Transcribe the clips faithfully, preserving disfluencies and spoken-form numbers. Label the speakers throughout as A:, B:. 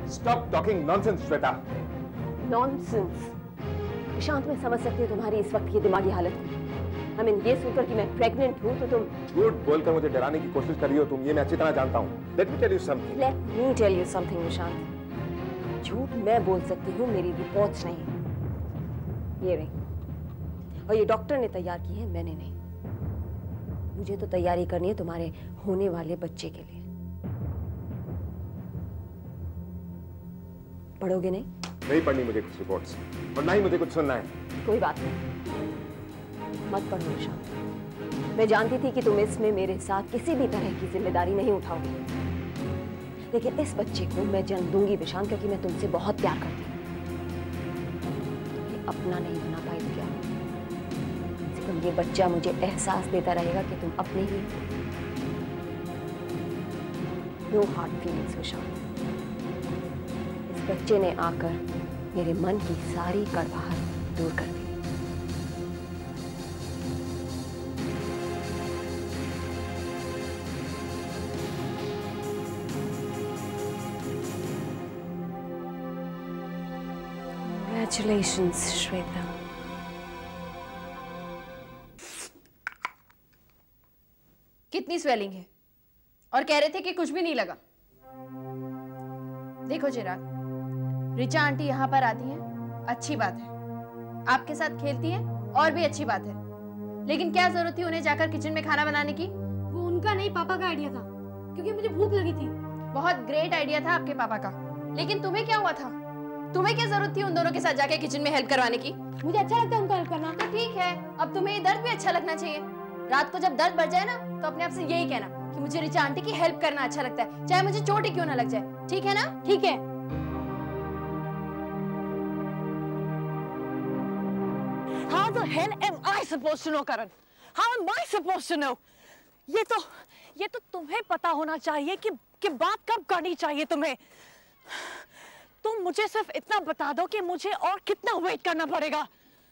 A: Stop talking nonsense, Shweta.
B: Nonsense? प्रशांत, मैं समझ सकती हूँ तुम्हारी इस वक्त की दिमागी हालत को। I mean, ये सुनकर कि मैं प्रेग्नेंट हूँ तो तुम
A: झूठ बोलकर मुझे डराने की कोशिश कर रही हो तुम, ये मैं अच्छी तरह जानता हूँ। Let me tell you something.
B: Let me tell you something, Nishant. झूठ मैं बोल सकती हूँ, मेरी रिपोर्ट्स नहीं। ये रही, और ये डॉक्टर ने तैयार की है, मैंने नहीं। मुझे तो तैयारी करनी है तुम्हारे होने वाले बच्चे के लिए। पढ़ोगे नहीं?
A: नहीं पढ़नी मुझे कुछ रिपोर्ट्स, और ना ही मुझे कुछ सुनना है।
B: कोई बात नहीं, मत पढ़ो निशांत। मैं जानती थी कि तुम इसमें मेरे साथ किसी भी तरह की जिम्मेदारी नहीं उठाओगे, लेकिन इस बच्चे को मैं जन्म दूंगी विशांत, क्योंकि मैं तुमसे बहुत प्यार करती हूँ। तुम्हें अपना नहीं बना पाई तो क्या? तुम ये बच्चा मुझे एहसास देता रहेगा कि तुम अपने ही। No hard feelings Vishant. इस बच्चे ने आकर मेरे मन की सारी कड़वाहट दूर कर दी। Congratulations, श्वेता।
C: कितनी स्वेलिंग है? और कह रहे थे कि कुछ भी नहीं लगा। देखो चिराग, रिचा आंटी यहाँ पर आती हैं, अच्छी बात है। आपके साथ खेलती हैं, और भी अच्छी बात है। लेकिन क्या जरूरत थी उन्हें जाकर किचन में खाना बनाने की?
D: वो उनका नहीं, पापा का आइडिया था, क्योंकि मुझे भूख लगी थी।
C: बहुत ग्रेट आइडिया था आपके पापा का, लेकिन तुम्हें क्या हुआ था? तुम्हें क्या जरूरत थी उन दोनों के साथ जाके किचन में हेल्प करवाने की?
D: मुझे अच्छा लगता है उनको हेल्प करना।
C: तो ठीक है, अब तुम्हें ये दर्द भी अच्छा लगना चाहिए। रात को जब दर्द बढ़ जाए ना, तो अपने आप से यही कहना कि मुझे रिचा आंटी की हेल्प करना अच्छा लगता है, चाहे मुझे चोट ही क्यों ना लग जाए। ठीक है ना?
D: ठीक है।
E: How the hell am I supposed to know, Karan? How am I supposed to know? ये तो ये तो तुम्हें पता होना चाहिए कि कि बात कब करनी चाहिए तुम्हें। तुम मुझे सिर्फ इतना बता दो कि मुझे और कितना वेट करना पड़ेगा।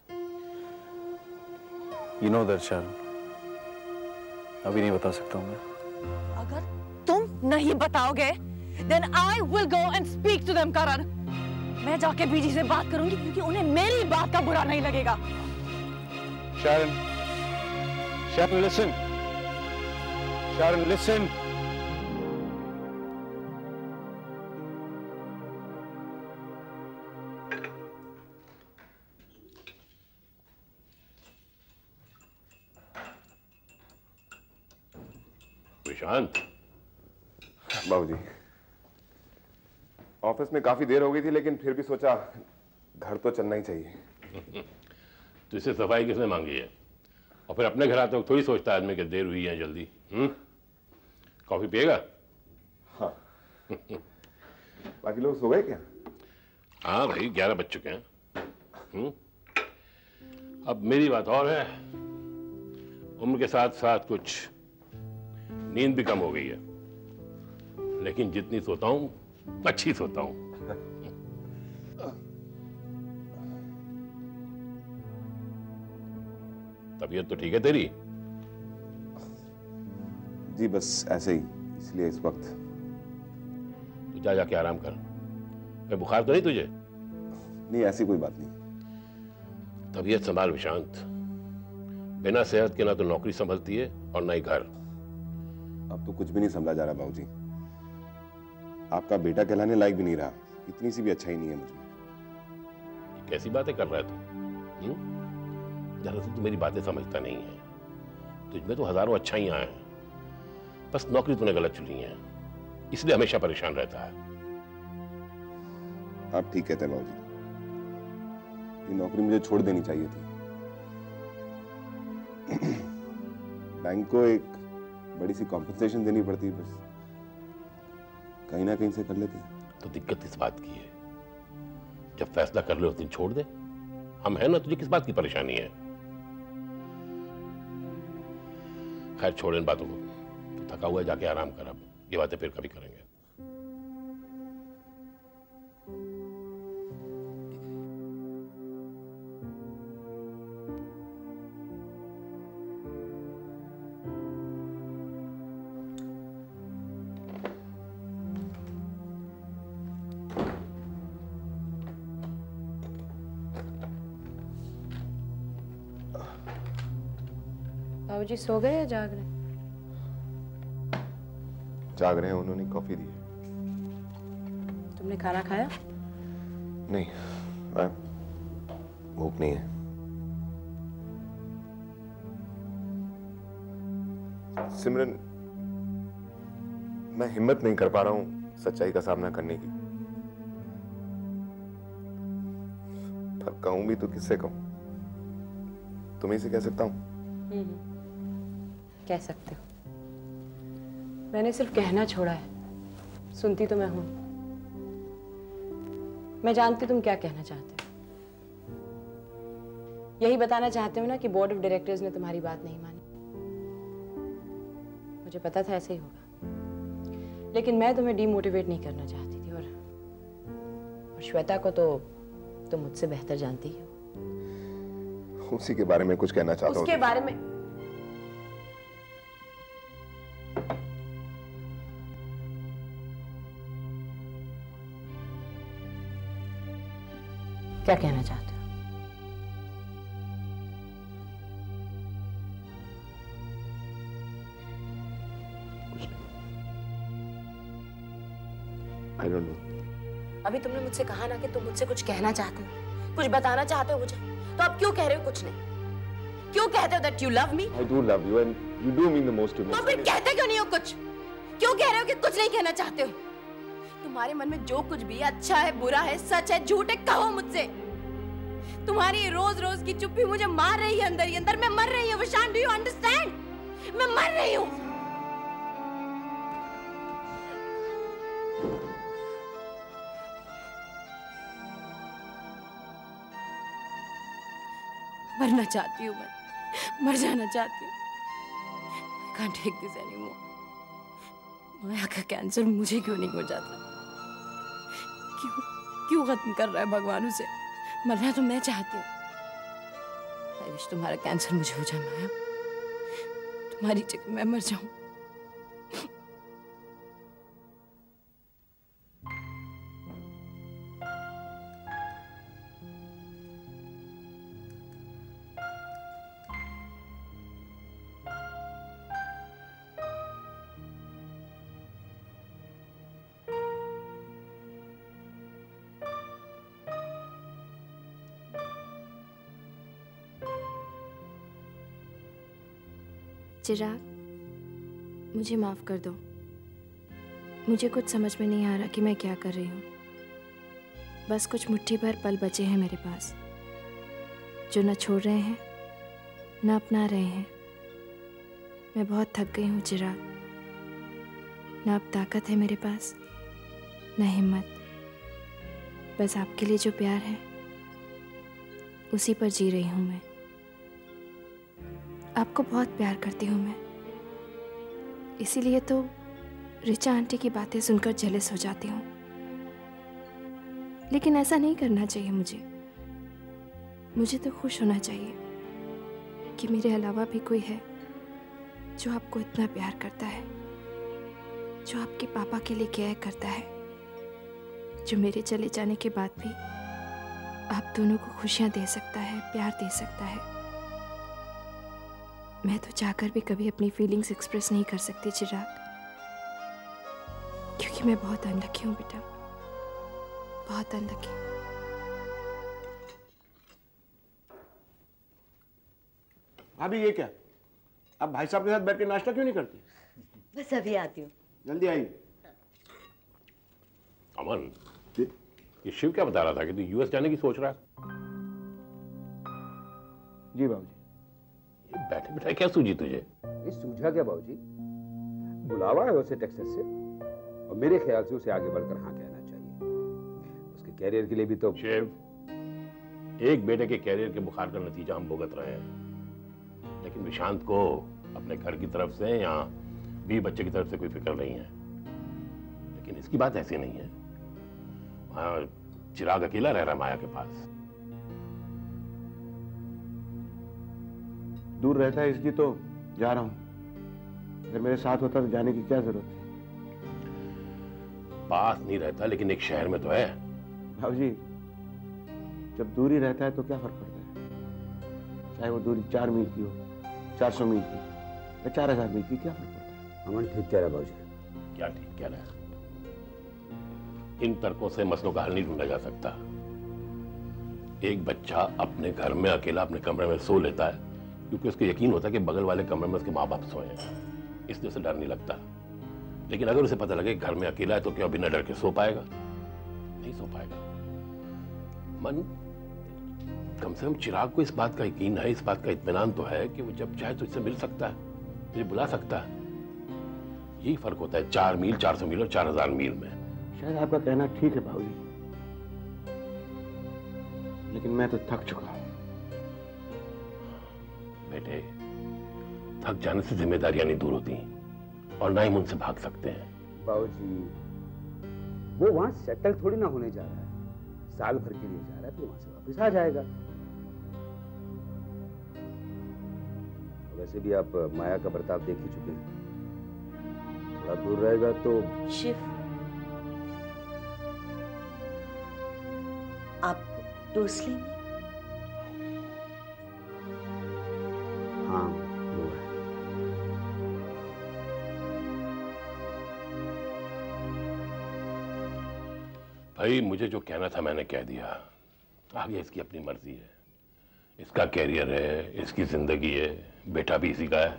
F: You know that, Sharon. अभी नहीं बता सकता हूँ मैं।
E: अगर तुम नहीं बताओगे, then I will go and speak to them, Karan. मैं जाके बीजी से बात करूंगी, क्योंकि उन्हें मेरी बात का बुरा नहीं लगेगा।
F: Sharon, Sharon, listen. Sharon, listen.
G: Vishant.
A: बाबूजी, ऑफिस में काफी देर हो गई थी, लेकिन फिर भी सोचा घर तो चलना ही चाहिए।
G: तो इससे सफाई किसने मांगी है? और फिर अपने घर आते वक्त थोड़ी सोचता आदमी कि देर हुई है जल्दी। हम्म, कॉफी पिएगा?
A: हाँ। बाकी लोग सो गए क्या?
G: हाँ भाई, ग्यारह बज चुके हैं। हम्म, अब मेरी बात और है, उम्र के साथ साथ कुछ नींद भी कम हो गई है, लेकिन जितनी सोता हूं अच्छी सोता हूं। तबीयत तो ठीक है तेरी?
A: जी बस ऐसे ही, इसलिए इस वक्त।
G: तू जा जाके आराम कर। मैं बुखार तो नहीं तुझे?
A: नहीं, ऐसी कोई बात नहीं।
G: तबीयत संभाल विशांत। बिना सेहत के ना तो नौकरी संभलती है और ना ही घर।
A: अब तो कुछ भी नहीं समझा जा रहा बाबूजी। आपका बेटा कहलाने लायक भी नहीं रहा, इतनी सी भी अच्छाई नहीं है मुझमें।
G: कैसी बातें कर रहा है तू? दरअसल तू मेरी बातें समझता नहीं है। तुझमें तो हजारों अच्छाइयां हैं, बस नौकरी तूने गलत चुनी है, इसलिए हमेशा परेशान रहता है।
A: आप ठीक कहते हैं बाबूजी, ये नौकरी मुझे छोड़ देनी चाहिए थी। बैंक को एक बड़ी सी कॉम्पनसेशन देनी पड़ती, बस कहीं ना कहीं से कर लेती।
G: तो दिक्कत इस बात की है, जब फैसला कर ले उस दिन छोड़ दे। हम हैं ना, तुझे किस बात की परेशानी है? खैर छोड़ इन बातों को, तो थका हुआ है, जाके आराम कर। अब ये बातें फिर कभी करेंगे।
C: बाबूजी सो गए या जाग रहे?
A: जाग रहे हैं, उन्होंने कॉफी दी है।
C: तुमने खाना खाया?
A: नहीं, आ, भूख नहीं है। सिमरन, मैं हिम्मत नहीं कर पा रहा हूं सच्चाई का सामना करने की। पर कहूं भी तो किससे कहूं? तुम्हीं से कह सकता हूं।
B: कह सकते हो। मैंने सिर्फ कहना छोड़ा है, सुनती तो मैं हूं। मैं जानती तुम क्या कहना चाहते हो। यही बताना चाहते हो ना कि बोर्ड ऑफ डायरेक्टर्स ने तुम्हारी बात नहीं मानी। मुझे पता था ऐसे ही होगा, लेकिन मैं तुम्हें डीमोटिवेट नहीं करना चाहती थी। और, और श्वेता को तो तुम मुझसे बेहतर जानती हो।
A: उसी के बारे में कुछ कहना चाहता हूं।
B: उसके बारे में क्या कहना चाहते हो?
A: कुछ नहीं। I don't know.
B: अभी तुमने मुझसे कहा ना कि तुम मुझसे कुछ कहना चाहते हो, कुछ बताना चाहते हो मुझे, तो अब क्यों कह रहे हो कुछ नहीं? क्यों कहते हो that you love me?
A: I do love you and you do mean the most to me.
B: तो फिर कहते क्यों नहीं हो कुछ? क्यों कह रहे हो कि कुछ नहीं कहना चाहते हो? तुम्हारे मन में जो कुछ भी है, अच्छा है, बुरा है, सच है, झूठ है, कहो मुझसे। तुम्हारी रोज रोज की चुप्पी मुझे मार रही है अंदर ही अंदर। मैं मर रही हूँ विशान, डू यू अंडरस्टैंड? मैं मर रही हूँ। मरना चाहती हूँ मैं, मर जाना चाहती हूँ। I can't take this anymore. माया का कैंसर मुझे क्यों नहीं हो जाता? क्यों क्यों खत्म कर रहा है भगवान उसे? मरना तो मैं चाहती हूँ। I wish तुम्हारा कैंसर मुझे हो जाए माया, तुम्हारी जगह मैं मर जाऊं।
C: चिराग, मुझे माफ कर दो। मुझे कुछ समझ में नहीं आ रहा कि मैं क्या कर रही हूँ। बस कुछ मुट्ठी भर पल बचे हैं मेरे पास, जो न छोड़ रहे हैं न अपना रहे हैं। मैं बहुत थक गई हूँ चिराग। न अब ताकत है मेरे पास, न हिम्मत। बस आपके लिए जो प्यार है उसी पर जी रही हूँ मैं। आपको बहुत प्यार करती हूँ मैं, इसीलिए तो रिचा आंटी की बातें सुनकर जेलस हो जाती हूँ। लेकिन ऐसा नहीं करना चाहिए मुझे। मुझे तो खुश होना चाहिए कि मेरे अलावा भी कोई है जो आपको इतना प्यार करता है, जो आपके पापा के लिए केयर करता है, जो मेरे चले जाने के बाद भी आप दोनों को खुशियाँ दे सकता है, प्यार दे सकता है। मैं तो चाहकर भी कभी अपनी फीलिंग्स एक्सप्रेस नहीं कर सकती चिराग, क्योंकि मैं बहुत अनलकी हूँ बेटा, बहुत अनलकी।
H: भाभी ये क्या, आप भाई साहब के साथ बैठ के नाश्ता क्यों नहीं करती?
B: बस अभी आती हूँ।
H: जल्दी आई।
G: अमन, ये शिव क्या बता रहा था कि तू यूएस जाने की सोच रहा है?
H: जी बाबूजी।
G: ये बैठे बैठे क्या सूझी तुझे?
I: ये सूझा क्या बाबूजी? बुलावा है उसे टेक्सास से, और मेरे ख्याल से उसे आगे बढ़कर हाँ कहना चाहिए। उसके कैरियर के लिए भी तो।
G: शिव, एक बेटे के कैरियर के बुखार का नतीजा हम भुगत रहे हैं, लेकिन विशांत को अपने घर की तरफ से या भी बच्चे की तरफ से कोई फिक्र नहीं है। लेकिन इसकी बात ऐसी नहीं है। वहां चिराग अकेला रह रहा है माया के पास।
H: दूर रहता है इसकी तो जा रहा हूं। अगर मेरे साथ होता तो जाने की क्या जरूरत थी?
G: पास नहीं रहता लेकिन एक शहर में तो है।
H: भाजी, जब दूरी रहता है तो क्या फर्क पड़ता है? चाहे वो दूरी चार मील की हो, चार सौ मील की या चार हजार मील की, क्या फर्क पड़ता है?
I: अमन ठीक कह रहा है बाबूजी।
G: क्या ठीक कह रहा है? इन तर्कों से मसलों का हल नहीं ढूंढा जा सकता। एक बच्चा अपने घर में अकेला अपने कमरे में सो लेता है क्योंकि उसको यकीन होता है कि बगल वाले कमरे में उसके माँ बाप सोए हैं, इसलिए उसे डर नहीं लगता। लेकिन अगर उसे पता लगे घर में अकेला है तो क्या बिना डर के सो पाएगा? नहीं सो पाएगा। मन कम से कम चिराग को इस बात का यकीन है, इस बात का इत्मीनान तो है कि वो जब चाहे तो इससे मिल सकता है, मुझे बुला सकता है। यही फर्क होता है चार मील, चार सौ मील और चार हजार मील में।
H: शायद आपका कहना ठीक है बाबूजी, लेकिन मैं तो थक चुका हूं।
G: बेटे, थक जाने से जिम्मेदारियां नहीं दूर होती और ना ही उनसे भाग सकते हैं।
I: बाबूजी, वो वहां सेटल थोड़ी ना होने जा रहा है, साल भर के लिए जा रहा है, तो वहां से वापस आ जाएगा। वैसे भी आप माया का बर्ताव देख ही चुके हैं, थोड़ा दूर रहेगा तो।
J: शिव, आप डोज लेंगे?
I: हाँ, वो है।
G: भाई, मुझे जो कहना था मैंने कह दिया, आगे इसकी अपनी मर्जी है। इसका कैरियर है, इसकी जिंदगी है, बेटा भी इसी का है।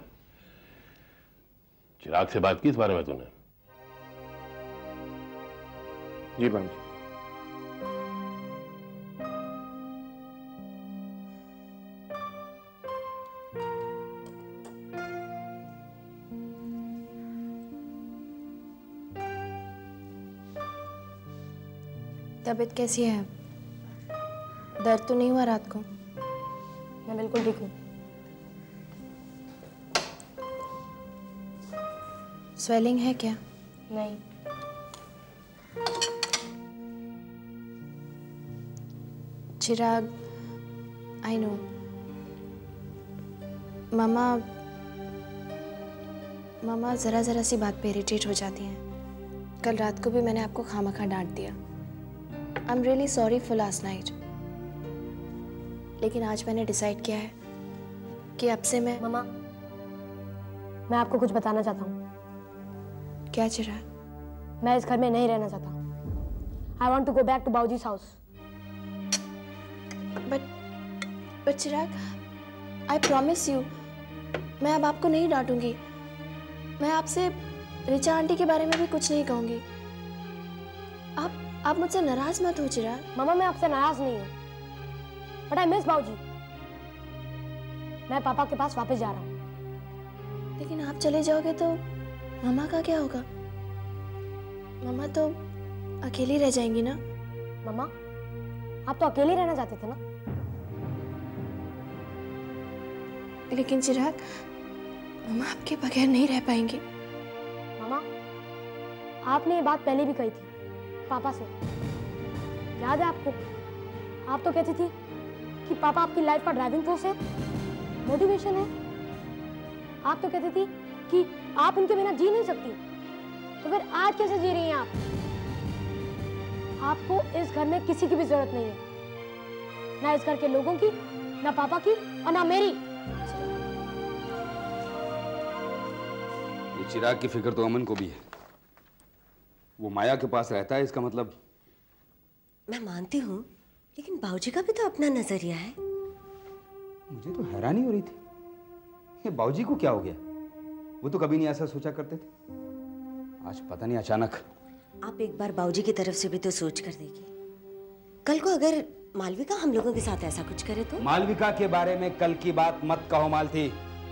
G: चिराग से बात की इस बारे में तूने?
H: जी बाबूजी।
C: तबीयत कैसी है? दर्द तो नहीं हुआ रात को?
D: मैं बिल्कुल ठीक हूँ।
C: स्वेलिंग है क्या?
D: नहीं।
C: चिराग, आई नो, मामा मामा ज़रा ज़रा सी बात पे इरिटेट हो जाती हैं। कल रात को भी मैंने आपको खामखा डांट दिया। I am really sorry for last night. लेकिन आज मैंने डिसाइड किया है कि अब से मैं।
D: मामा, मैं आपको कुछ बताना चाहता हूँ।
C: क्या चिराग?
D: मैं इस घर में नहीं रहना चाहता। I want to go back to बाबूजी's house.
C: But but Chirag, I promise you, मैं अब आपको नहीं डांटूंगी। मैं आपसे रिचा आंटी के बारे में भी कुछ नहीं कहूंगी। आप आप मुझसे नाराज मत हो चिराग।
D: मामा, मैं आपसे नाराज नहीं हूँ, बट आई मिस बाबूजी। मैं पापा के पास वापस जा रहा हूँ।
C: लेकिन आप चले जाओगे तो मामा का क्या होगा? मामा तो अकेली रह जाएंगी ना।
D: मामा, आप तो अकेले रहना चाहते थे ना?
C: लेकिन चिराग, मामा आपके बगैर नहीं रह पाएंगे।
D: मामा, आपने ये बात पहले भी कही थी पापा से, याद है आपको? आप तो कहती थी कि पापा आपकी लाइफ का ड्राइविंग फोर्स है, मोटिवेशन है। आप तो कहती थी कि आप उनके बिना जी नहीं सकती। तो फिर आज कैसे जी रही हैं आप? आपको इस घर में किसी की भी जरूरत नहीं है, ना इस घर के लोगों की, ना पापा की और ना मेरी।
I: ये चिराग की फिक्र तो अमन को भी है। वो माया के पास रहता है, इसका मतलब।
J: मैं मानती हूँ, लेकिन बाबूजी का भी तो अपना नजरिया है।
I: मुझे तो हैरानी हो रही थी, ये बाबूजी को क्या हो गया? वो तो कभी नहीं ऐसा सोचा करते थे, आज पता नहीं अचानक।
J: आप एक बार बाबूजी की तरफ से भी तो सोच कर देखिए। कल को अगर मालविका हम लोगों के साथ ऐसा कुछ करे तो?
I: मालविका के बारे में कल की बात मत कहो मालती।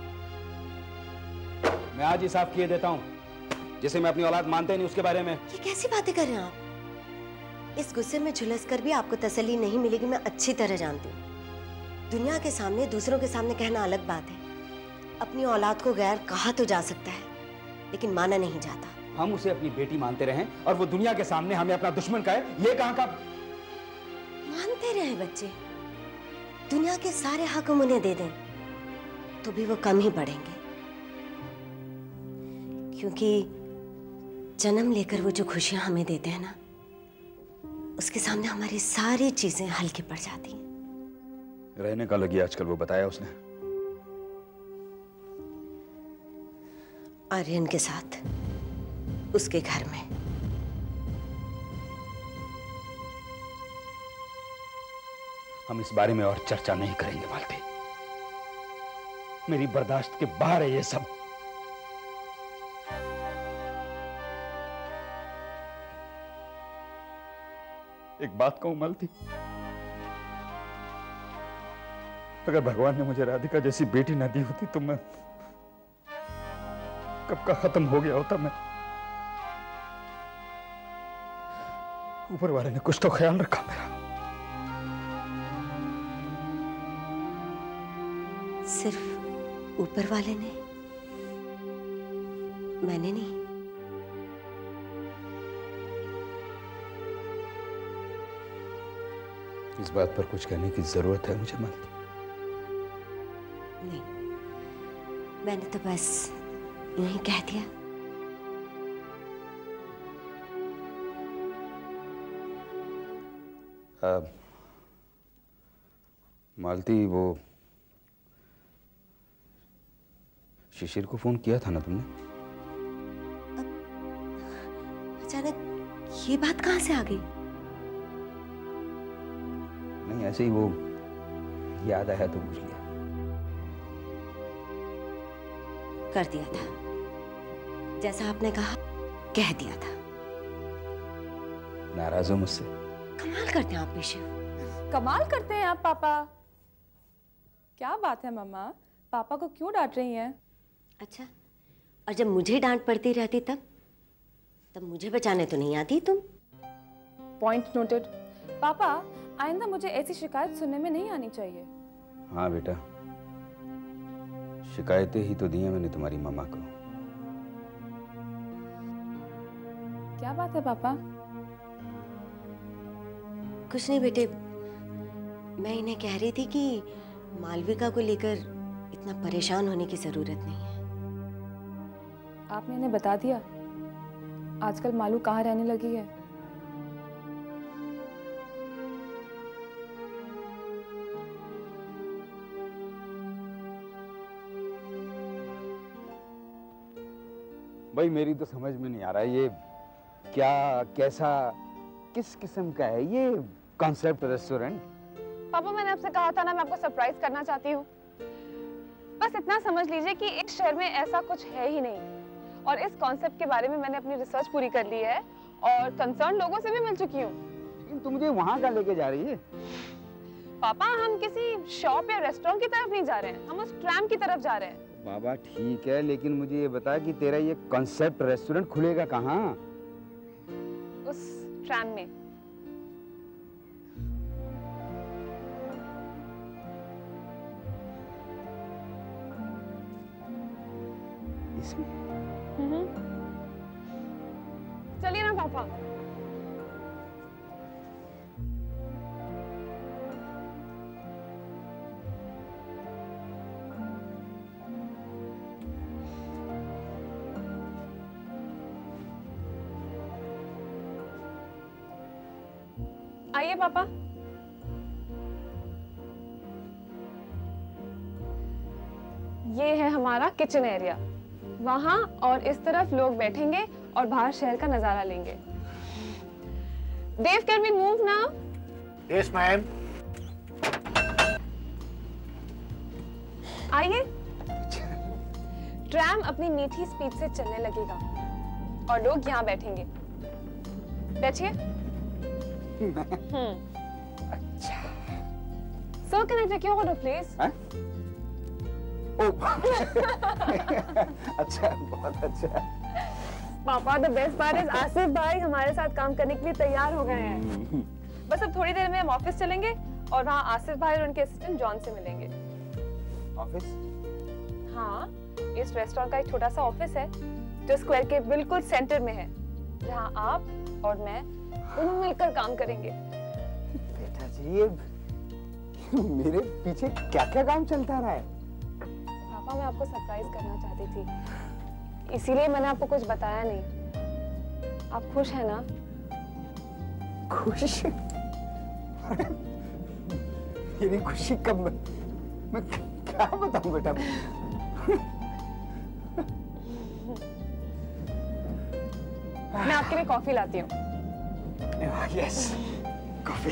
I: मैं आज ही साफ किए देता हूँ, जिसे मैं अपनी औलाद मानते नहीं उसके बारे में।
J: ये कैसी बातें कर रहे हैं आप? इस गुस्से में झुलस कर भी आपको तसल्ली नहीं मिलेगी, मैं अच्छी तरह जानती हूँ। दुनिया के सामने, दूसरों के सामने कहना अलग बात है। अपनी औलाद को गैर कहा तो जा सकता है, लेकिन माना नहीं जाता।
I: हम उसे अपनी बेटी मानते रहें और वो दुनिया के सामने हमें अपना दुश्मन कहे, ये कहाँ का?
J: मानते रहे बच्चे, दुनिया के सारे हक हम उन्हें दे दें तो भी वो कम ही पड़ेंगे, क्योंकि जन्म लेकर वो जो खुशियां हमें देते हैं ना, उसके सामने हमारी सारी चीजें हल्की पड़ जाती हैं।
I: रहने का लगी आजकल, वो बताया उसने।
J: आर्यन के साथ, उसके घर में।
I: हम इस बारे में और चर्चा नहीं करेंगे मालती। मेरी बर्दाश्त के बाहर है ये सब। एक बात कहूं मालती, अगर भगवान ने मुझे राधिका जैसी बेटी न दी होती तो मैं कब का खत्म हो गया होता। मैं ऊपर वाले ने कुछ तो ख्याल रखा मेरा।
J: सिर्फ ऊपर वाले ने, मैंने नहीं।
I: इस बात पर कुछ कहने की जरूरत है मुझे मालती?
J: नहीं, मैंने तो बस यूं ही कह दिया।
I: आ, मालती, वो शिशिर को फोन किया था ना तुमने?
J: अचानक ये बात कहां से आ गई?
I: नहीं, ऐसे ही वो याद आया तो पूछ लिया।
J: कर दिया था, जैसा आपने कहा, कह दिया था।
I: नाराज हो मुझसे?
J: कमाल करते हैं आप भी शिव।
K: कमाल करते हैं आप पापा। क्या बात है मम्मा, पापा को क्यों डांट रही हैं?
J: अच्छा, और जब मुझे डांट पड़ती रहती तब तब मुझे बचाने तो नहीं आती तुम?
K: Point noted. पापा, आइंदा मुझे ऐसी शिकायत सुनने में नहीं आनी चाहिए।
I: हाँ बेटा, शिकायतें ही तो दी हैं मैंने तुम्हारी मामा को।
K: क्या बात है पापा?
J: कुछ नहीं बेटे, मैं इन्हें कह रही थी कि मालविका को लेकर इतना परेशान होने की जरूरत नहीं है।
K: आपने इन्हें बता दिया आजकल मालू कहाँ रहने लगी है?
I: भाई मेरी तो समझ में नहीं आ रहा है, ये क्या, कैसा, किस किस्म का है ये कॉन्सेप्ट रेस्टोरेंट?
K: पापा, मैंने आपसे कहा था ना, मैं आपको सरप्राइज करना चाहती हूँ। बस इतना समझ लीजिए कि इस शहर में ऐसा कुछ है ही नहीं, और इस कॉन्सेप्ट के बारे में मैंने अपनी रिसर्च पूरी कर ली है और कंसर्न लोगों से भी मिल चुकी हूँ।
I: लेकिन तुम मुझे वहाँ का लेके जा रही है?
K: पापा, हम किसी शॉप या रेस्टोरेंट की तरफ नहीं जा रहे हैं, हम उस ट्रैम की तरफ जा रहे हैं।
I: बाबा ठीक है, लेकिन मुझे ये बता कि तेरा ये कॉन्सेप्ट रेस्टोरेंट खुलेगा कहाँ?
K: उस ट्रैम में।
I: इसमें?
K: चलिए ना पापा। आइए पापा। ये है हमारा किचन एरिया। वहां और इस तरफ लोग बैठेंगे और बाहर शहर का नजारा लेंगे। Dave, can we move now?
L: Yes, ma'am.
K: आइए। ट्रैम अपनी मीठी स्पीड से चलने लगेगा और लोग यहाँ बैठेंगे। बैठिए। हम्म।
I: अच्छा।
K: So can I take your order, please?
I: हाँ? अच्छा, बहुत अच्छा।
K: पापा, the best part is Asif भाई हमारे साथ काम करने के लिए तैयार हो गए हैं। बस अब थोड़ी देर में हम ऑफिस चलेंगे और वहाँ आसिफ भाई और उनके असिस्टेंट जॉन से मिलेंगे।
I: ऑफिस?
K: हाँ, इस रेस्टोरेंट का एक छोटा सा ऑफिस है जो स्क्वायर के बिल्कुल सेंटर में है, जहाँ आप और मैं दोनों मिलकर काम करेंगे।
I: बेटा जी, ये मेरे पीछे क्या-क्या काम चलता रहा है?
K: पापा, मैं आपको सरप्राइज करना चाहती थी, इसीलिए मैंने आपको कुछ बताया नहीं। आप खुश हैं ना?
I: खुश? मेरी खुशी कब, मैं क्या बताऊं बेटा?
K: मैं आपके लिए कॉफी लाती हूँ।
L: Yes, coffee.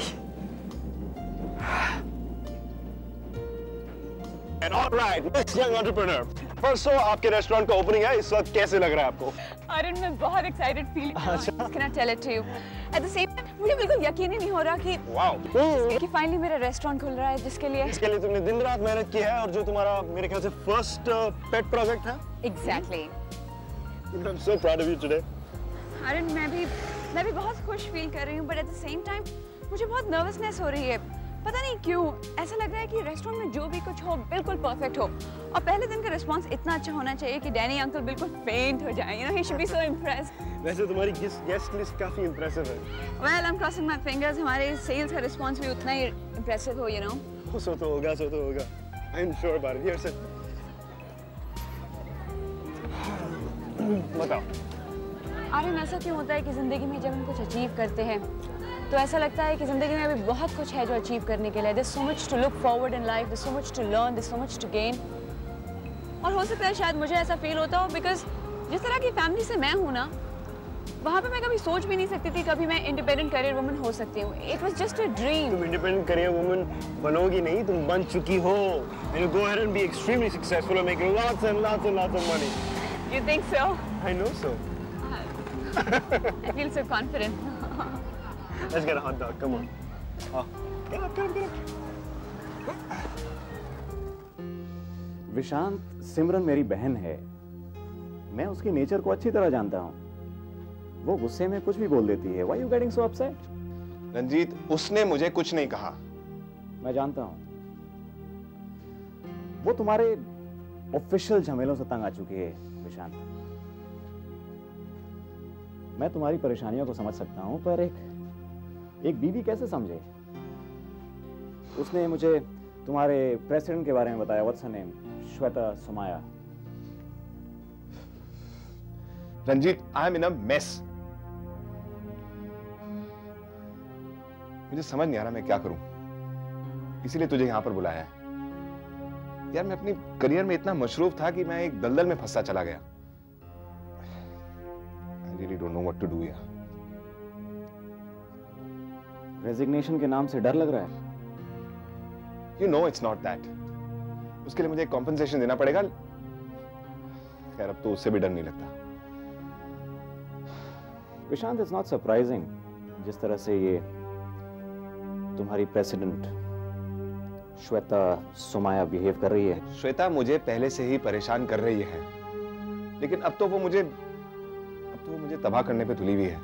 L: And all right, Miss Young Entrepreneur, परसों आपके रेस्टोरेंट का ओपनिंग है, इस वक्त कैसे लग रहा है आपको?
K: अरुण, मैं बहुत एक्साइटेड फील कर रही हूँ। Can I tell it to you? At the same time, मुझे बिल्कुल यकीन ही नहीं हो रहा कि
L: wow.
K: कि फाइनली मेरा रेस्टोरेंट खुल रहा है, जिसके लिए
L: इसके लिए तुमने दिन रात मेहनत की है और जो तुम्हारा मेरे ख्याल से फर्स्ट पेट प्रोजेक्ट है।
K: Exactly.
L: I'm so proud of you today.
K: Arun, मैं भी मैं भी बहुत खुश फील कर रही हूँ, but at the same time मुझे बहुत नर्वसनेस हो रही है। पता नहीं क्यों ऐसा लग रहा है कि रेस्टोरेंट में जो भी कुछ हो बिल्कुल परफेक्ट हो, और पहले दिन का रिस्पांस इतना अच्छा होना चाहिए कि डैनी अंकल बिल्कुल फेंट हो जाए। You know, he should be so impressed.
L: वैसे तुम्हारी गेस्ट लिस्ट काफी इंप्रेसिव है।
K: Well, I'm crossing my fingers, हमारे सेल्स का रिस्पांस भी उतना ही इंप्रेसिव हो, you know.
L: सो तो होगा, सो तो होगा। I'm sure about it. Here, sit. बताओ।
K: आर्यन, ऐसा क्यों होता है कि जिंदगी में जब हम कुछ अचीव करते हैं तो ऐसा लगता है कि जिंदगी में अभी बहुत कुछ है जो अचीव करने के लिए। There's so much to look forward in life, there's so much to learn, there's so much to gain. और हो सकता है शायद मुझे ऐसा फील होता हो बिकॉज जिस तरह की फैमिली से मैं हूँ ना, वहाँ पे मैं कभी सोच भी नहीं सकती थी कभी मैं इंडिपेंडेंट करियर वुमन हो सकती हूँ। It was just a dream.
L: तुम इंडिपेंडेंट करियर वुमन बनोगी नहीं, तुम बन चुकी हो। And you go ahead and be extremely successful and make lots and lots and lots of money.
K: You think so?
L: I know so.
K: I feel so confident.
L: Let's get a hot dog. Come on. Oh, get up, get up, get up.
M: Vishant, सिमरन मेरी बहन है। मैं उसकी nature को अच्छी तरह जानता हूँ। वो गुस्से में कुछ भी बोल देती है। Why you getting so upset?
A: Ranjit, उसने मुझे कुछ नहीं कहा।
M: मैं जानता हूँ। वो तुम्हारे ऑफिशियल झमेलों से तंग आ चुकी है विशांत। मैं तुम्हारी परेशानियों को समझ सकता हूँ, पर एक एक बीवी कैसे समझे? उसने मुझे तुम्हारे प्रेसिडेंट के बारे में बताया। What's her name? Shweta Sumaya.
A: Ranjit, I am in a mess. मुझे समझ नहीं आ रहा मैं क्या करूं, इसीलिए तुझे यहां पर बुलाया है। यार, मैं अपनी करियर में इतना मशरूफ था कि मैं एक दलदल में फंसा चला गया। I really don't know what to do here.
M: Resignation के नाम से डर लग रहा है?
A: You know it's not that. उसके लिए मुझे एक कॉम्पेंसेशन देना पड़ेगा। खैर, अब तो उससे भी डर नहीं लगता।
M: विशांत, इट्स नॉट सरप्राइजिंग जिस तरह से ये तुम्हारी प्रेसिडेंट श्वेता सुमाया बिहेव कर रही है।
A: श्वेता मुझे पहले से ही परेशान कर रही है, लेकिन अब तो वो मुझे अब तो वो मुझे तबाह करने पे तुली हुई है।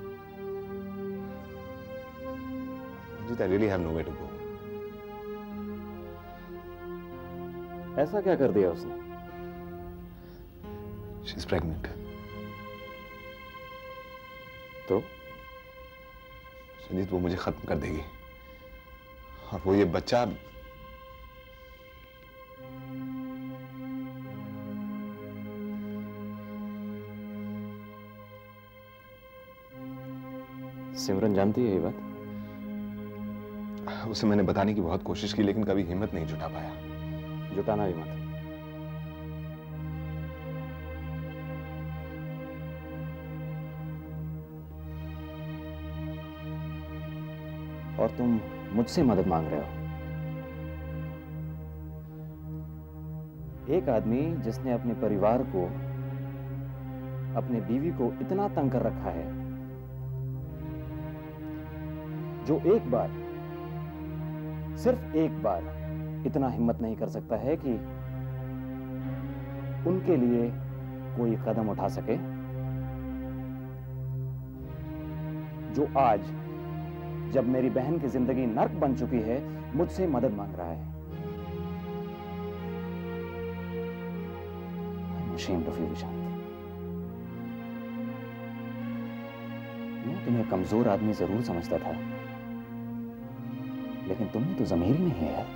A: I really have nowhere to go.
M: ऐसा क्या कर दिया उसने?
A: She's pregnant.
M: तो
A: संजीत, वो मुझे खत्म कर देगी, और वो ये बच्चा
M: सिमरन जानती है ये बात?
A: उसे मैंने बताने की बहुत कोशिश की, लेकिन कभी हिम्मत नहीं जुटा पाया।
M: जुटाना भी मत। और तुम मुझसे मदद मांग रहे हो। एक आदमी जिसने अपने परिवार को, अपने बीवी को इतना तंग कर रखा है, जो एक बार, सिर्फ एक बार इतना हिम्मत नहीं कर सकता है कि उनके लिए कोई कदम उठा सके, जो आज जब मेरी बहन की जिंदगी नर्क बन चुकी है मुझसे मदद मांग रहा है। I'm ashamed of you, Vishant. मैं तुम्हें कमजोर आदमी जरूर समझता था, लेकिन तुमने तो ज़मीर ही नहीं है यार।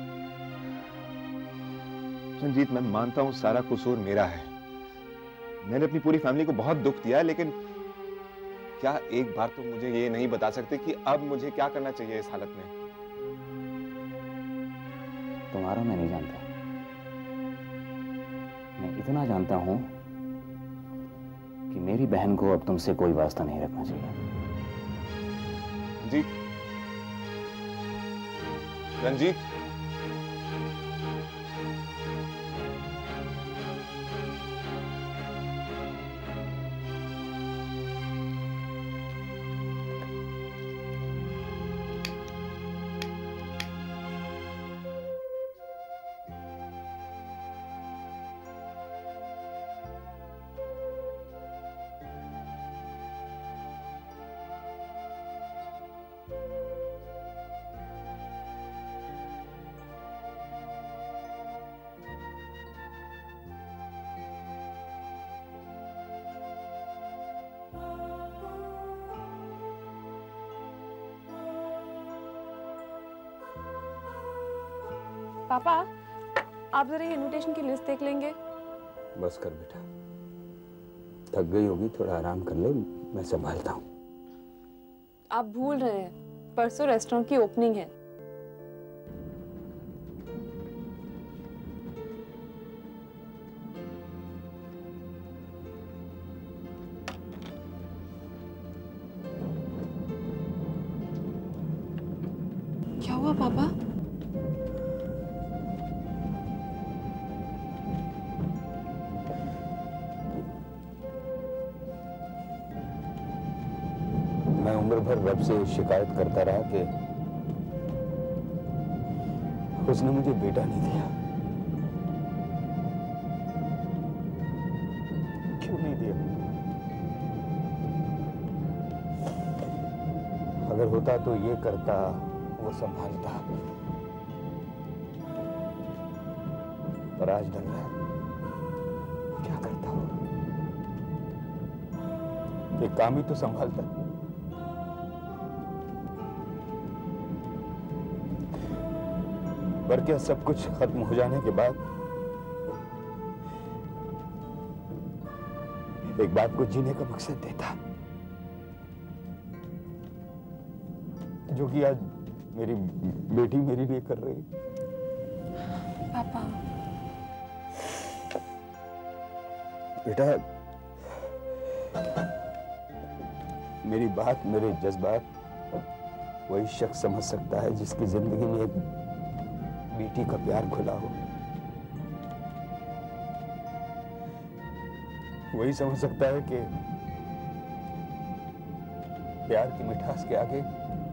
A: संजीत, मैं मानता हूं सारा कसूर मेरा है। मैंने अपनी पूरी फैमिली को बहुत दुख दिया है, लेकिन क्या एक बार तो मुझे ये नहीं बता सकते कि अब मुझे क्या करना चाहिए इस हालत में?
M: तुम्हारा मैं नहीं जानता। मैं इतना जानता हूं कि मेरी बहन को अब तुमसे कोई वास्ता नहीं रखना चाहिए।
A: रंजीत, रंजीत,
K: पापा, आप जरा ये इनविटेशन की लिस्ट देख लेंगे?
I: बस कर बेटा, थक गई होगी, थोड़ा आराम कर ले, मैं संभालता हूँ।
K: आप भूल रहे हैं, परसों रेस्टोरेंट की ओपनिंग है। क्या हुआ पापा?
I: मैं उम्र भर रब से शिकायत करता रहा कि उसने मुझे बेटा नहीं दिया। क्यों नहीं दिया? अगर होता तो ये करता, वो संभालता, पर आज डर रहा है। क्या करता हो? एक काम ही तो संभालता। पर क्या सब कुछ खत्म हो जाने के बाद एक बाप को जीने का मकसद देता, जो कि आज मेरी बेटी मेरे लिए कर रही।
K: पापा,
I: बेटा, मेरी बात, मेरे जज्बात वही शख्स समझ सकता है जिसकी जिंदगी में एक बेटी का प्यार खुला हो। वही समझ सकता है कि प्यार की मिठास के आगे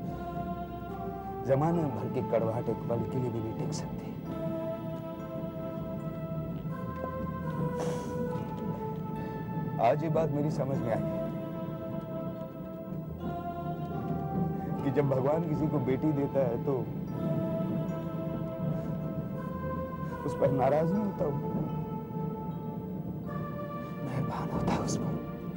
I: जमाने भर की कड़वाहट एक पल के लिए भी नहीं टिक सकती। आज ये बात मेरी समझ में आई कि जब भगवान किसी को बेटी देता है तो उस पर नाराज नहीं होता, मेहरबान होता है उस पर।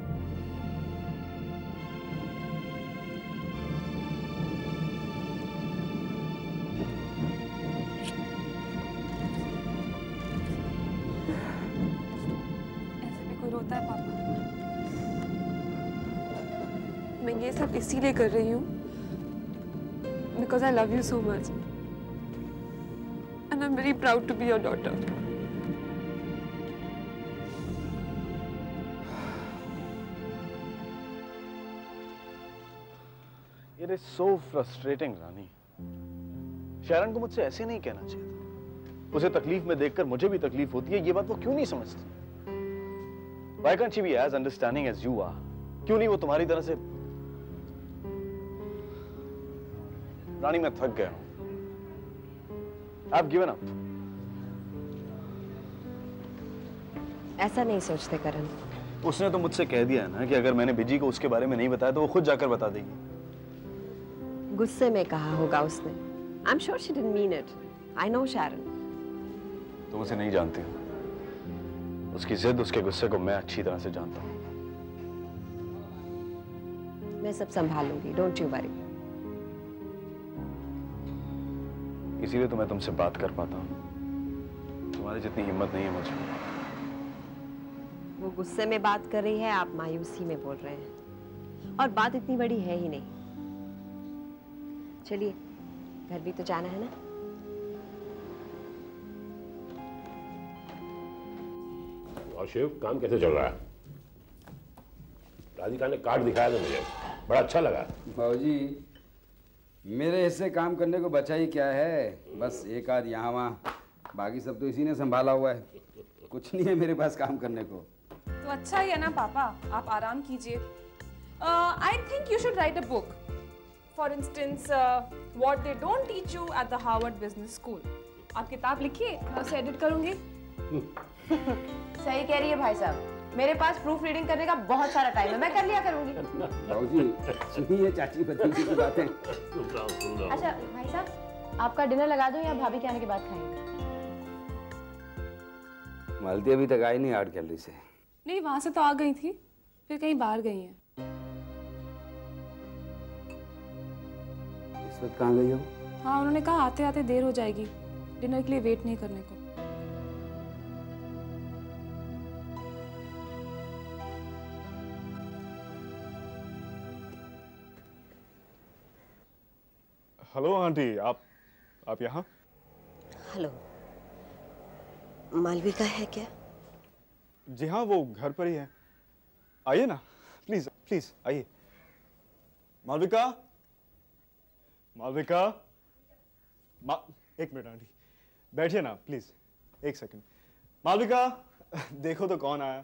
K: ऐसे भी कोई रोता है पापा? मैं ये सब इसीलिए कर रही हूँ because I love you so much. And I'm very proud to be your daughter.
F: It is so frustrating, Rani. Sharon को मुझसे ऐसे नहीं कहना चाहिए था। उसे तकलीफ में देखकर मुझे भी तकलीफ होती है, ये बात वो क्यों नहीं समझती? Why can't she be as understanding as you are? क्यों नहीं वो तुम्हारी तरह से? रानी, मैं थक गया हूं। I've given up.
B: ऐसा नहीं सोचते करण।
F: उसने तो मुझसे कह दिया है ना कि अगर मैंने बिजी को उसके बारे में नहीं बताया तो वो खुद जाकर बता देगी।
B: गुस्से में कहा होगा उसने। I'm sure she didn't mean it. I know Sharon.
F: तुम उसे नहीं जानती हो। उसकी जिद, उसके गुस्से को मैं अच्छी तरह से जानता हूँ।
B: मैं सब संभालूंगी, डोंट यू वरी।
F: इसीलिए तो मैं तुमसे बात कर पाता हूँ। तुम्हारी जितनी हिम्मत नहीं है मुझे।
B: वो गुस्से में बात कर रही है, आप मायूसी में बोल रहे हैं, और बात इतनी बड़ी है ही नहीं। चलिए, घर भी तो जाना है ना।
G: और शिव, काम कैसे चल रहा है? राधिका ने कार्ड दिखाया था मुझे, बड़ा अच्छा लगा।
I: बाबूजी मेरे हिस्से काम करने को बचा ही क्या है, बस एक आध यहाँ वहाँ, बाकी सब तो इसी ने संभाला हुआ है। कुछ नहीं है मेरे पास काम करने को।
K: तो अच्छा ही है ना पापा, आप आराम कीजिए। I think you should write a book, for instance what they don't teach you at the Harvard Business School. आप किताब लिखिए, मैं उसे एडिट करूंगी।
B: सही कह रही है भाई साहब, मेरे पास प्रूफ रीडिंग करने का बहुत सारा टाइम है, मैं कर लिया करूंगी।
I: बाबूजी सुनिए चाची भतीजी की बातें।
B: अच्छा भाई साहब, आपका डिनर लगा दूं या भाभी के आने के बाद खाएंगे?
I: मालती अभी तक आई नहीं आर्ट गैलरी से।
K: नहीं, वहां से तो आ गई थी, फिर कहीं बाहर गई हैं।
I: इस वक्त कहाँ गई हो?
K: हाँ, उन्होंने कहा आते आते देर हो जाएगी, डिनर के लिए वेट नहीं करने को।
A: हेलो आंटी, आप आप यहाँ?
J: हेलो, मालविका है क्या?
A: जी हाँ, वो घर पर ही है। आइए ना, प्लीज प्लीज आइए। मालविका, मालविका, मा... एक मिनट आंटी, बैठिए ना प्लीज, एक सेकंड। मालविका, देखो तो कौन आया।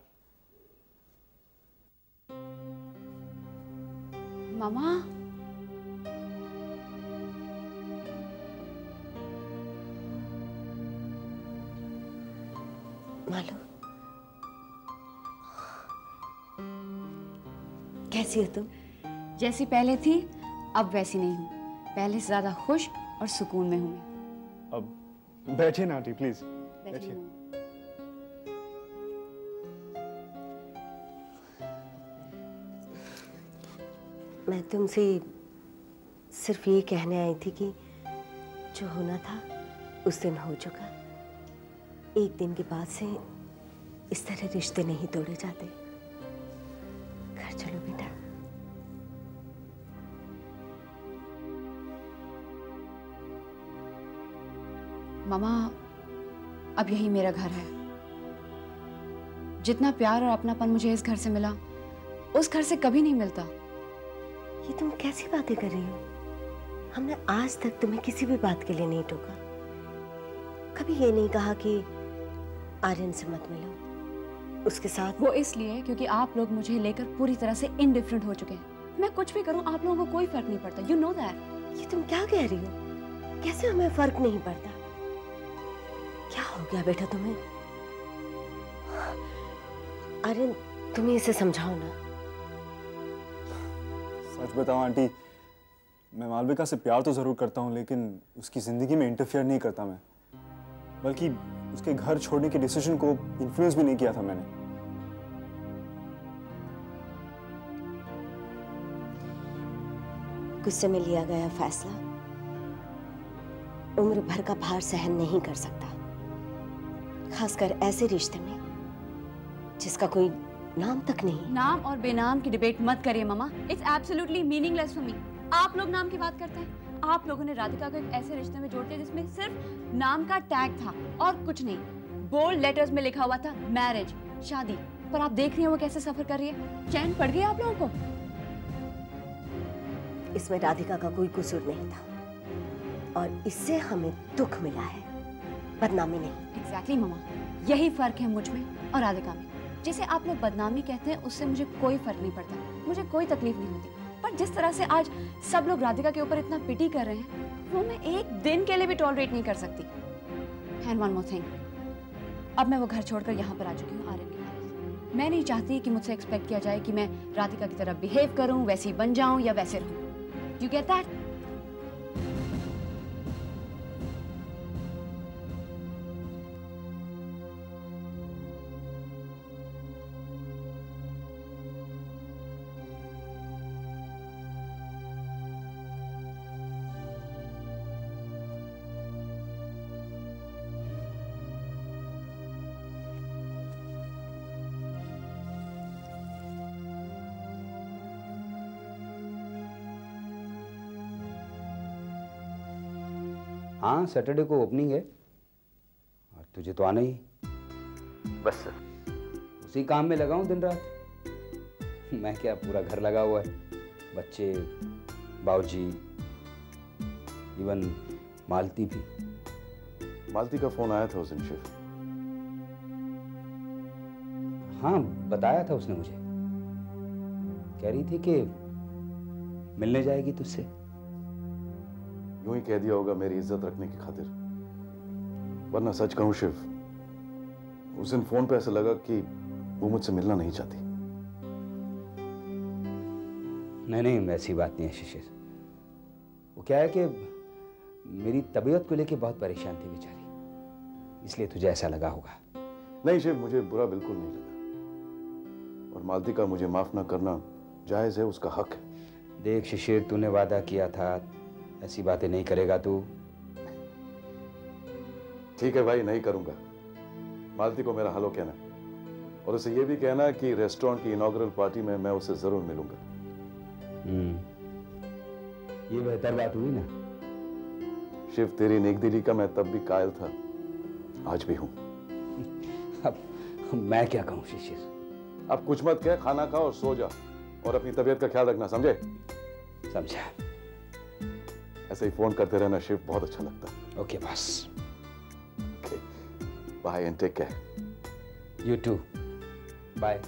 K: मामा,
J: मालू, कैसी हो तुम?
N: जैसी पहले थी अब वैसी नहीं हूँ, पहले से ज्यादा खुश और सुकून में हूँ।
A: अब बैठिए ना आंटी प्लीज, बैठिए।
J: मैं तुमसे सिर्फ ये कहने आई थी कि जो होना था उस दिन हो चुका। एक दिन के बाद से इस तरह रिश्ते नहीं तोड़े जाते। घर चलो बेटा।
N: मामा, अब यही मेरा घर है। जितना प्यार और अपनापन मुझे इस घर से मिला, उस घर से कभी नहीं मिलता।
J: ये तुम कैसी बातें कर रही हो? हमने आज तक तुम्हें किसी भी बात के लिए नहीं टोका। कभी ये नहीं कहा कि आर्यन से मत मिलो, उसके साथ।
N: वो इसलिए क्योंकि आप लोग मुझे लेकर पूरी तरह से इनडिफरेंट हो चुके हैं। मैं कुछ भी करूं आप लोगों को कोई फर्क नहीं पड़ता। You know that.
J: ये तुम क्या कह रही हो? कैसे हमें फर्क नहीं पड़ता? क्या हो गया बेटा तुम्हें? आर्यन, तुम्हें इसे समझाओ ना।
A: सच बताओ आंटी, मैं मालविका से प्यार तो जरूर करता हूँ, लेकिन उसकी जिंदगी में इंटरफेयर नहीं करता मैं। बल्कि उसके घर छोड़ने के डिसीजन को इन्फ्लुएंस भी नहीं किया था मैंने।
J: गुस्से में लिया गया फैसला उम्र भर का भार सहन नहीं कर सकता, खासकर ऐसे रिश्ते में जिसका कोई नाम तक नहीं।
N: नाम और बेनाम की डिबेट मत करिए मामा। It's absolutely meaningless for me. आप लोग नाम की बात करते हैं। आप लोगों ने राधिका को एक ऐसे रिश्ते में जोड़ दिया जिसमें सिर्फ नाम का टैग था और कुछ नहीं। बोल्ड लेटर्स में लिखा हुआ था मैरिज, शादी, पर आप देख रही हैं वो कैसे सफर कर रही है। चैन पड़ गई आप लोगों को?
J: इसमें राधिका का कोई कसूर नहीं था और इससे हमें दुख मिला है, बदनामी नहीं।
N: एग्जैक्टली मामा, यही फर्क है मुझ में और राधिका में। जिसे आप लोग बदनामी कहते हैं उससे मुझे कोई फर्क नहीं पड़ता, मुझे कोई तकलीफ नहीं होती। पर जिस तरह से आज सब लोग राधिका के ऊपर इतना पिटी कर रहे हैं, वो मैं एक दिन के लिए भी टॉलरेट नहीं कर सकती। एंड वन मोर थिंग, अब मैं वो घर छोड़कर यहाँ पर आ चुकी हूँ आर्यन के पास। मैं नहीं चाहती कि मुझसे एक्सपेक्ट किया जाए कि मैं राधिका की तरह बिहेव करूँ, वैसी बन जाऊँ या वैसे रहूँ। You get that?
I: हाँ, सैटरडे को ओपनिंग है और तुझे तो आना ही। बस उसी काम में लगा हूँ दिन रात। मैं क्या, पूरा घर लगा हुआ है, बच्चे, बाबूजी, इवन मालती भी।
F: मालती का फोन आया था उस दिन शिव।
I: हाँ, बताया था उसने मुझे। कह रही थी कि मिलने जाएगी तुझसे।
F: यूं ही कह दिया होगा मेरी इज्जत रखने की खातिर, वरना सच कहूं शिव, उस दिन फोन पे ऐसा लगा कि वो मुझसे मिलना नहीं चाहती।
I: नहीं नहीं, ऐसी बात नहीं है शिशिर। वो क्या है कि मेरी तबीयत को लेके बहुत परेशान थी बेचारी, इसलिए तुझे ऐसा लगा होगा।
F: नहीं शिव, मुझे बुरा बिल्कुल नहीं लगा, और मालती का मुझे माफ ना करना जायज है, उसका हक है।
I: देख शिशिर, तूने वादा किया था, ऐसी बातें नहीं करेगा तू।
F: ठीक है भाई, नहीं करूंगा। मालती को मेरा हेलो कहना, और उसे ये भी कहना कि रेस्टोरेंट की इनॉग्रल पार्टी में मैं उसे जरूर मिलूंगा।
I: हम्म, ये बेहतर बात हुई ना।
F: शिव, तेरी नेकदिली का मैं तब भी कायल था, आज भी हूं।
I: अब मैं क्या कहूं शिशिर?
F: अब कुछ मत कह, खाना खा और सो जा, और अपनी तबीयत का ख्याल रखना, समझे?
I: समझा।
F: ऐसे ही फोन करते रहना शिव, बहुत अच्छा लगता है।
I: Okay boss.
F: Okay, bye and take care.
I: You too, bye.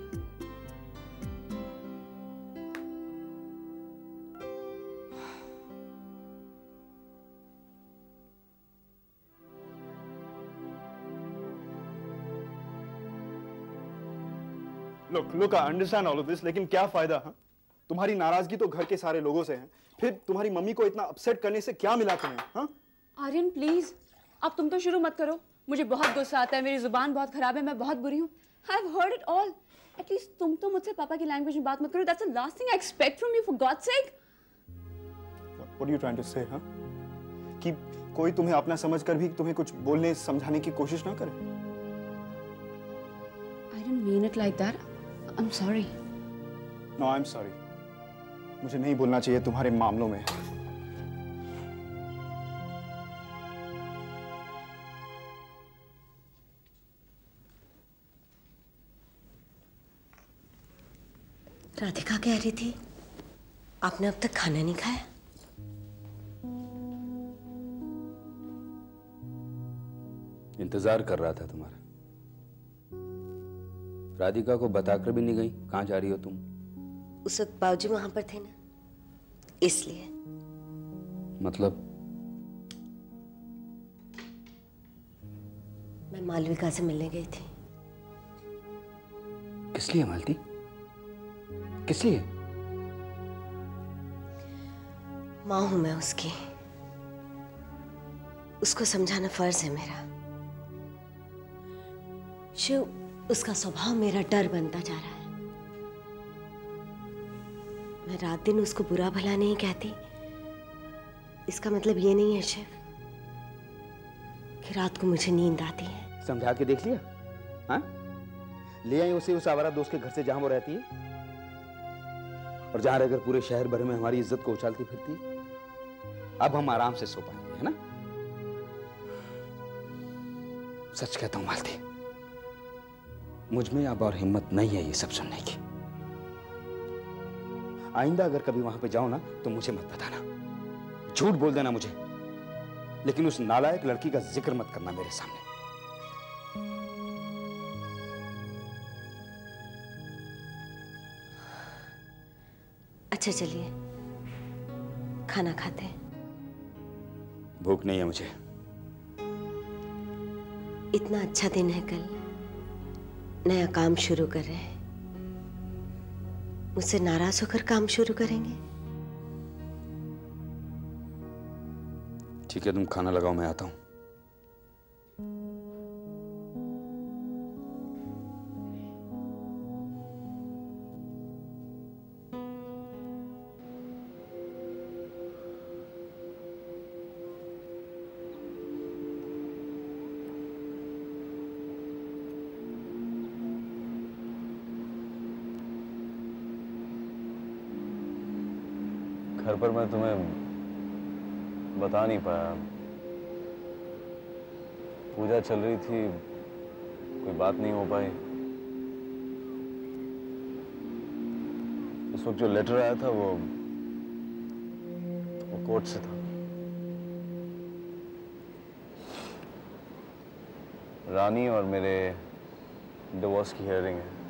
O: Look, look, I understand all of this, लेकिन क्या फायदा? हाँ, तुम्हारी नाराजगी तो घर के सारे लोगों से है, फिर तुम्हारी मम्मी को इतना अपसेट करने से क्या मिला तुम्हें? हाँ?
N: आर्यन प्लीज, अब तुम तो शुरू मत करो। मुझे बहुत गुस्सा आता है, मेरी जुबान बहुत खराब है, मैं बहुत बुरी हूँ। I've heard it all. At least तुम तो मुझसे पापा की लैंग्वेज में बात मत करो। That's the last thing I expect from you, for God's sake.
O: What are you trying to say? हाँ? कि कोई तुम्हें अपना समझकर भी तुम्हें कुछ बोलने समझाने की कोशिश ना करे?
N: I didn't mean it like that. I'm sorry.
O: No, I'm sorry. मुझे नहीं बोलना चाहिए तुम्हारे मामलों में।
J: राधिका कह रही थी आपने अब तक खाना नहीं खाया।
I: इंतजार कर रहा था तुम्हारा। राधिका को बताकर भी नहीं गई कहां जा रही हो तुम?
J: उस वक्त बाबूजी वहां पर थे ना, इसलिए।
I: मतलब?
J: मैं मालविका से मिलने गई थी।
I: किस लिए मालती? किस लिए?
J: मां हूं मैं उसकी, उसको समझाना फर्ज है मेरा। शिव, उसका स्वभाव मेरा डर बनता जा रहा है। मैं रात दिन उसको बुरा भला नहीं कहती, इसका मतलब ये नहीं है शिव कि रात को मुझे नींद आती है।
I: समझा के देख लिया? हाँ? ले आई उसे उस आवारा दोस्त के घर से जहां वो रहती है, और जहां रहकर पूरे शहर भर में हमारी इज्जत को उछालती फिरती। अब हम आराम से सो पाएंगे, है ना? सच कहता हूं मालती, मुझ में अब और हिम्मत नहीं है ये सब सुनने की। आइंदा अगर कभी वहां पे जाओ ना तो मुझे मत बताना, झूठ बोल देना मुझे, लेकिन उस नालायक लड़की का जिक्र मत करना मेरे सामने।
J: अच्छा चलिए खाना खाते हैं।
I: भूख नहीं है मुझे।
J: इतना अच्छा दिन है, कल नया काम शुरू कर रहे हैं, मुझसे नाराज होकर काम शुरू करेंगे?
I: ठीक है, तुम खाना लगाओ, मैं आता हूं।
F: घर पर मैं तुम्हें बता नहीं पाया, पूजा चल रही थी, कोई बात नहीं हो पाई। उस वक्त जो लेटर आया था वो वो कोर्ट से था। रानी और मेरे डिवोर्स की हियरिंग है।